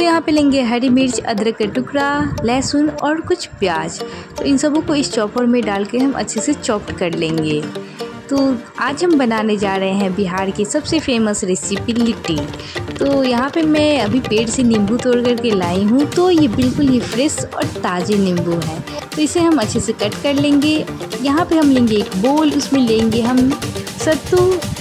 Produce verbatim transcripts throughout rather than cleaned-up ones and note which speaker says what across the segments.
Speaker 1: यहाँ पे लेंगे हरी मिर्च, अदरक का टुकड़ा, लहसुन और कुछ प्याज। तो इन सबों को इस चॉपर में डाल के हम अच्छे से चॉप्ड कर लेंगे। तो आज हम बनाने जा रहे हैं बिहार की सबसे फेमस रेसिपी लिट्टी। तो यहाँ पे मैं अभी पेड़ से नींबू तोड़ करके लाई हूँ। तो ये बिल्कुल ही फ्रेश और ताज़े नींबू हैं। तो इसे हम अच्छे से कट कर लेंगे। यहाँ पे हम लेंगे एक बोल, उसमें लेंगे हम सत्तू।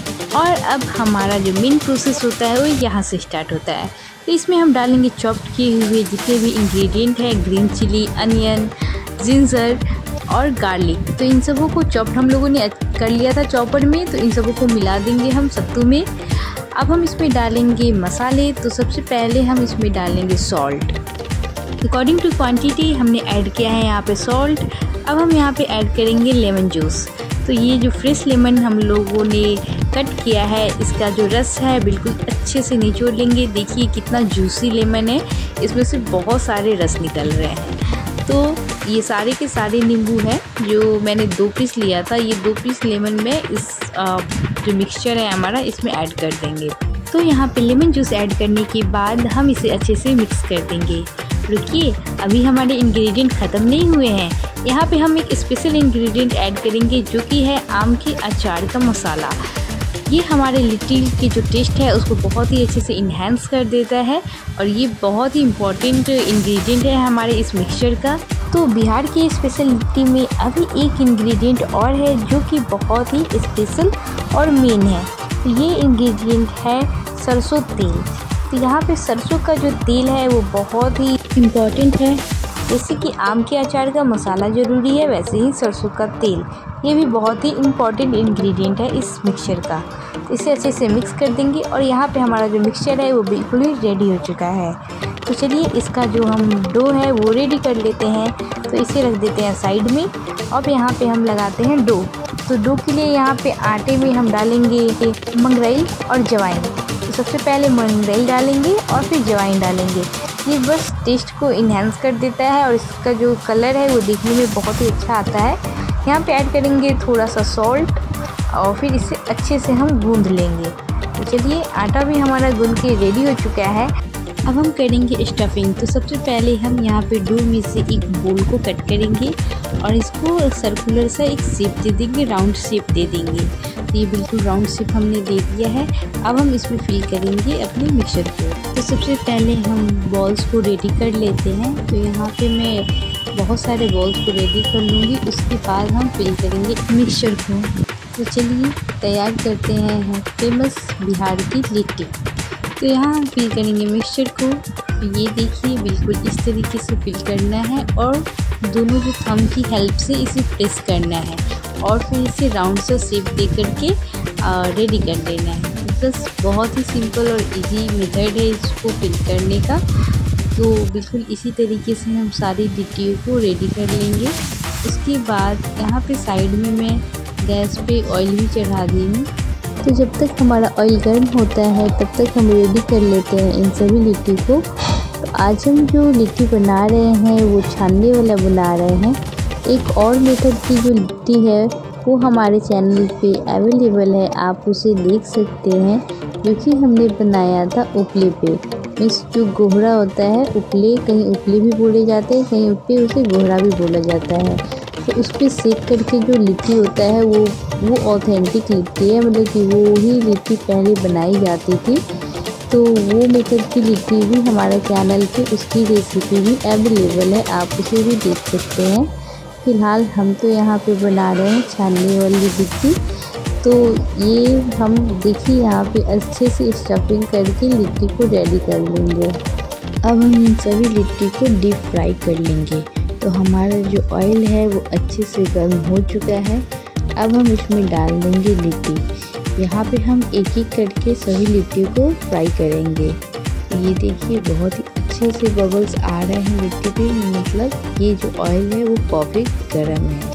Speaker 1: और अब हमारा जो मेन प्रोसेस होता है वो यहाँ से स्टार्ट होता है। तो इसमें हम डालेंगे चॉप्ड किए हुए जितने भी इंग्रेडिएंट हैं, ग्रीन चिली, अनियन, जिंजर और गार्लिक। तो इन सबों को चॉप्ड हम लोगों ने कर लिया था चॉपर में। तो इन सबों को मिला देंगे हम सत्तू में। अब हम इसमें डालेंगे मसाले। तो सबसे पहले हम इसमें डालेंगे सॉल्ट। अकॉर्डिंग टू क्वांटिटी हमने ऐड किया है यहाँ पे सॉल्ट। अब हम यहाँ पे ऐड करेंगे लेमन जूस। तो ये जो फ्रेश लेमन हम लोगों ने कट किया है, इसका जो रस है बिल्कुल अच्छे से निचोड़ लेंगे। देखिए कितना जूसी लेमन है, इसमें से बहुत सारे रस निकल रहे हैं। तो ये सारे के सारे नींबू हैं जो मैंने दो पीस लिया था। ये दो पीस लेमन में इस आ, जो मिक्सचर है हमारा इसमें ऐड कर देंगे। तो यहाँ पे लेमन जूस ऐड करने के बाद हम इसे अच्छे से मिक्स कर देंगे। रुकिए, अभी हमारे इंग्रेडिएंट ख़त्म नहीं हुए हैं। यहाँ पे हम एक स्पेशल इंग्रेडिएंट ऐड करेंगे जो कि है आम के अचार का मसाला। ये हमारे लिट्टी की जो टेस्ट है उसको बहुत ही अच्छे से इन्हेंस कर देता है और ये बहुत ही इम्पॉर्टेंट इंग्रेडिएंट है हमारे इस मिक्सचर का। तो बिहार की स्पेशल लिट्टी में अभी एक इंग्रेडिएंट और है जो कि बहुत ही स्पेशल और मेन है। तो ये इंग्रेडिएंट है सरसों तेल। तो यहाँ पे सरसों का जो तेल है वो बहुत ही इम्पॉर्टेंट है। जैसे कि आम के अचार का मसाला ज़रूरी है, वैसे ही सरसों का तेल ये भी बहुत ही इम्पॉर्टेंट इंग्रेडिएंट है इस मिक्सचर का। तो इसे अच्छे से मिक्स कर देंगे और यहाँ पे हमारा जो मिक्सचर है वो बिल्कुल ही रेडी हो चुका है। तो चलिए इसका जो हम डो है वो रेडी कर लेते हैं। तो इसे रख देते हैं साइड में। अब यहाँ पे हम लगाते हैं डो। तो डो के लिए यहाँ पे आटे में हम डालेंगे मंगरेल और जवाइन। तो सबसे पहले मंगरेल डालेंगे और फिर जवाइन डालेंगे। ये बस टेस्ट को इन्हेंस कर देता है और इसका जो कलर है वो देखने में बहुत ही अच्छा आता है। यहाँ पे ऐड करेंगे थोड़ा सा सॉल्ट और फिर इसे अच्छे से हम गूंद लेंगे। तो चलिए आटा भी हमारा गूंद के रेडी हो चुका है। अब हम करेंगे स्टफिंग। तो सबसे पहले हम यहाँ पे डो में से एक बोल को कट करेंगे और इसको सर्कुलर सा एक शेप दे देंगे, राउंड शेप दे देंगे। तो ये बिल्कुल राउंड शेप हमने दे दिया है। अब हम इसमें फिल करेंगे अपने मिक्सचर को। तो सबसे पहले हम बॉल्स को रेडी कर लेते हैं। तो यहाँ पे मैं बहुत सारे बॉल्स को रेडी कर लूँगी, उसके बाद हम फिल करेंगे मिक्सचर को। तो चलिए तैयार करते हैं हम फेमस बिहार की लिट्टी। तो यहाँ हम फिल करेंगे मिक्सचर को। तो ये देखिए बिल्कुल इस तरीके से फिल करना है और दोनों जो थंब की हेल्प से इसे प्रेस करना है और फिर इसे राउंड सा शेप दे करके रेडी कर देना है। बस बहुत ही सिंपल और इजी मेथड है इसको फिल करने का। तो बिल्कुल इसी तरीके से हम सारी लिट्टियों को रेडी कर लेंगे। उसके बाद यहाँ पे साइड में मैं गैस पे ऑयल भी चढ़ा दी हूँ। तो जब तक हमारा ऑयल गर्म होता है तब तक हम रेडी कर लेते हैं इन सभी लिट्टी को। तो आज हम जो लिट्टी बना रहे हैं वो छानने वाला बना रहे हैं। एक और मेथड की जो लिट्टी है वो हमारे चैनल पे अवेलेबल है, आप उसे देख सकते हैं, जो कि हमने बनाया था उपले पे। इस जो गोहरा होता है उपले, कहीं उपले भी बोले जाते हैं, कहीं पे उसे गोहरा भी बोला जाता है। तो उस पर सेक करके जो लिट्टी होता है वो वो ऑथेंटिक लिट्टी है, मतलब कि वो ही लिट्टी पहले बनाई जाती थी। तो वो मेथड की लिट्टी भी हमारे चैनल पे, उसकी रेसिपी भी अवेलेबल है, आप उसे भी देख सकते हैं। फ़िलहाल हम तो यहाँ पे बना रहे हैं छानने वाली लिट्टी। तो ये हम देखिए यहाँ पे अच्छे से स्टफिंग करके लिट्टी को रेडी कर लेंगे। अब हम इन सभी लिट्टी को डीप फ्राई कर लेंगे। तो हमारा जो ऑयल है वो अच्छे से गर्म हो चुका है। अब हम इसमें डाल देंगे लिट्टी। यहाँ पे हम एक एक करके सभी लिट्टी को फ्राई करेंगे। ये देखिए बहुत ही अच्छे से बबल्स आ रहे हैं लिट्टी पे, मतलब ये जो ऑयल है वो परफेक्ट गर्म है।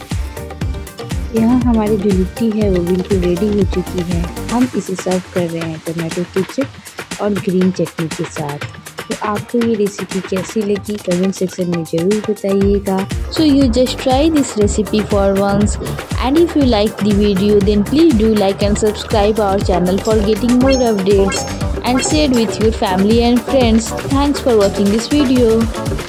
Speaker 1: यहाँ हमारी जो लिट्टी है वो बिल्कुल रेडी हो चुकी है। हम इसे सर्व कर रहे हैं टमाटो केचप और ग्रीन चटनी के साथ। तो आपको ये रेसिपी कैसी लगी कमेंट सेक्शन में ज़रूर बताइएगा। So you just try this recipe for once and if you like the video then please do like and subscribe our channel for getting more updates and share with your family and friends. Thanks for watching this video.